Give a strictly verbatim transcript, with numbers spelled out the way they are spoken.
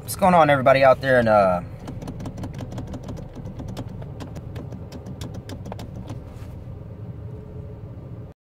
What's going on, everybody out there in uh,